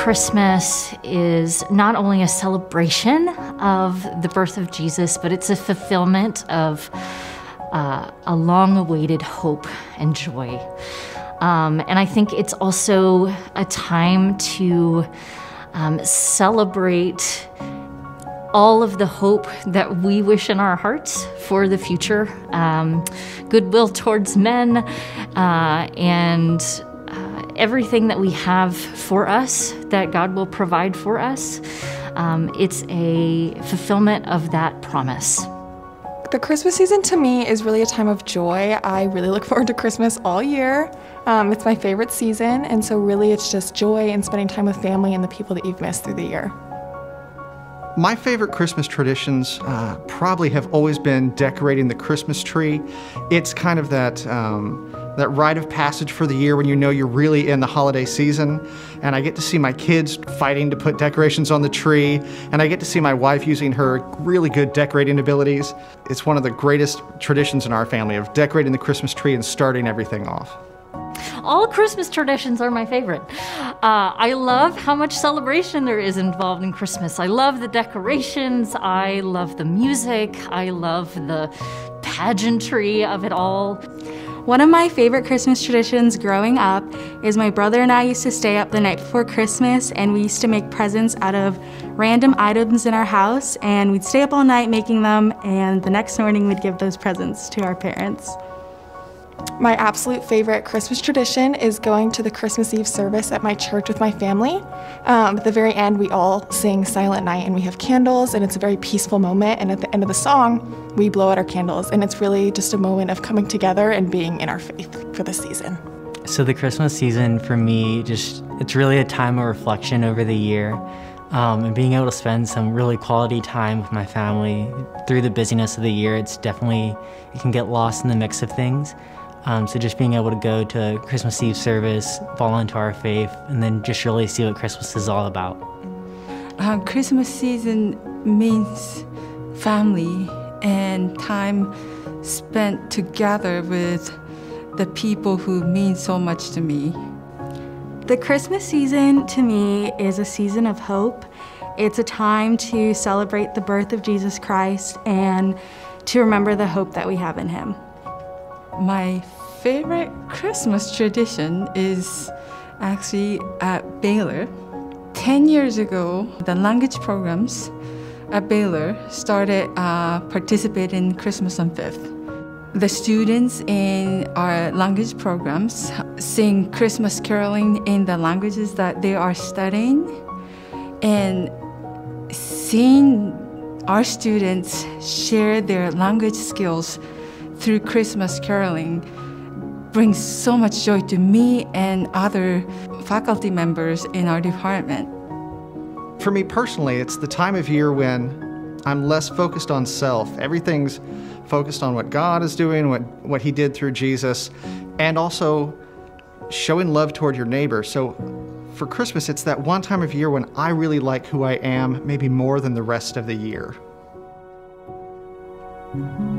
Christmas is not only a celebration of the birth of Jesus, but it's a fulfillment of a long-awaited hope and joy. And I think it's also a time to celebrate all of the hope that we wish in our hearts for the future, goodwill towards men, and everything that we have for us, that God will provide for us. It's a fulfillment of that promise. The Christmas season to me is really a time of joy. I really look forward to Christmas all year. It's my favorite season, and so really it's just joy and spending time with family and the people that you've missed through the year. My favorite Christmas traditions probably have always been decorating the Christmas tree. It's kind of that rite of passage for the year when you know you're really in the holiday season. And I get to see my kids fighting to put decorations on the tree, and I get to see my wife using her really good decorating abilities. It's one of the greatest traditions in our family of decorating the Christmas tree and starting everything off. All Christmas traditions are my favorite. I love how much celebration there is involved in Christmas. I love the decorations, I love the music, I love the pageantry of it all. One of my favorite Christmas traditions growing up is my brother and I used to stay up the night before Christmas, and we used to make presents out of random items in our house, and we'd stay up all night making them, and the next morning we'd give those presents to our parents. My absolute favorite Christmas tradition is going to the Christmas Eve service at my church with my family. At the very end, we all sing Silent Night and we have candles, and it's a very peaceful moment, and at the end of the song, we blow out our candles, and it's really just a moment of coming together and being in our faith for the season. So the Christmas season for me, it's really a time of reflection over the year, and being able to spend some really quality time with my family through the busyness of the year. It can get lost in the mix of things. So just being able to go to Christmas Eve service, fall into our faith, and then just really see what Christmas is all about. Christmas season means family and time spent together with the people who mean so much to me. The Christmas season to me is a season of hope. It's a time to celebrate the birth of Jesus Christ and to remember the hope that we have in Him. My favorite Christmas tradition is actually at Baylor. 10 years ago, the language programs at Baylor started participating in Christmas on 5th. The students in our language programs sing Christmas caroling in the languages that they are studying, and seeing our students share their language skills through Christmas caroling brings so much joy to me and other faculty members in our department. For me personally, it's the time of year when I'm less focused on self. Everything's focused on what God is doing, what He did through Jesus, and also showing love toward your neighbor. So for Christmas, it's that one time of year when I really like who I am, maybe more than the rest of the year.